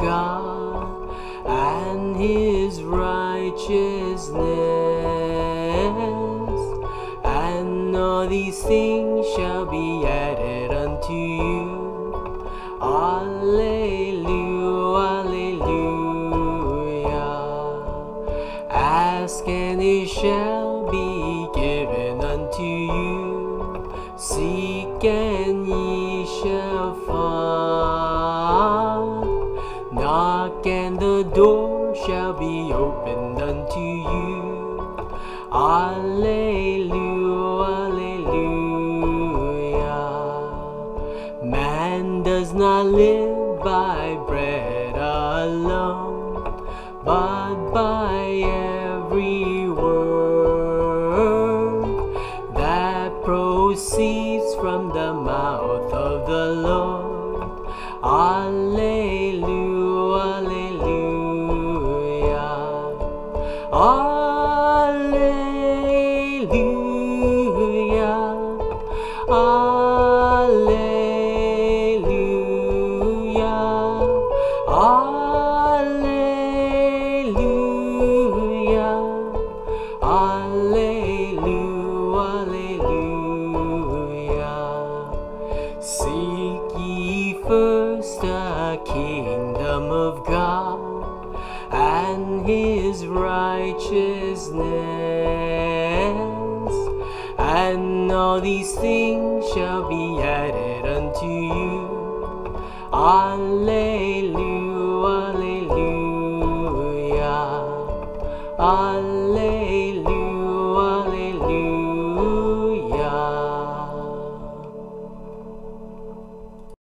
God and His righteousness, and all these things shall be added unto you. Alleluia, alleluia. Ask and it shall be given unto you. Seek and ye shall find. Knock and the door shall be opened unto you. Alleluia, alleluia. Man does not live by bread alone, but by every word that proceeds from the mouth of the Lord. Alleluia, alleluia. Alleluia, alleluia, alleluia, alleluia, alleluia. Seek ye first the kingdom of God and His righteousness, and all these things shall be added unto you. Alleluia.